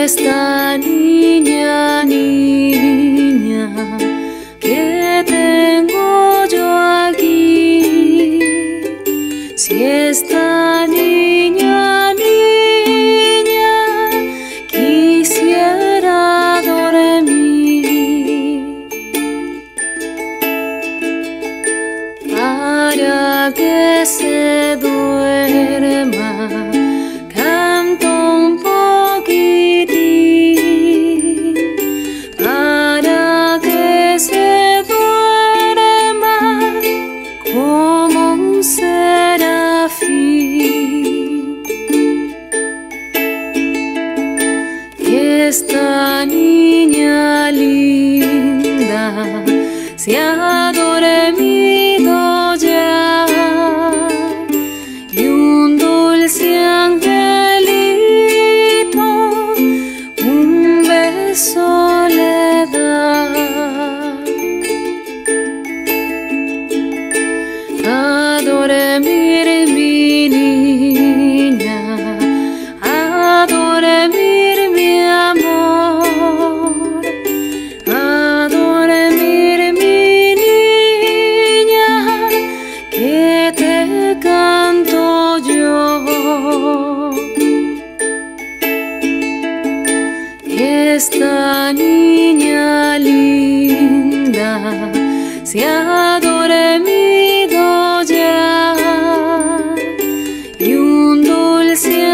esta niña, niña, que tengo yo aquí, si esta niña, niña, quisiera dormir, para que se duerma, canto un poquitín, para que se duerma como un serafín. Y esta niña linda se ha dormido ya, y un dulce angelito un beso le da. A dormir, mi niña, a dormir, mi amor, a dormir, mi niña, que te canto yo. Esta niña linda se ha dormido ya, y un dulce